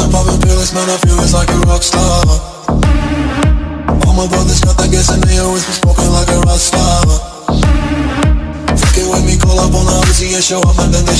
poppin' pills, man, I feel it's like a rock star. All my brothers got that gas and they always been smoking like a rock star. Fucking with me, call up on the Uzi and show up and then they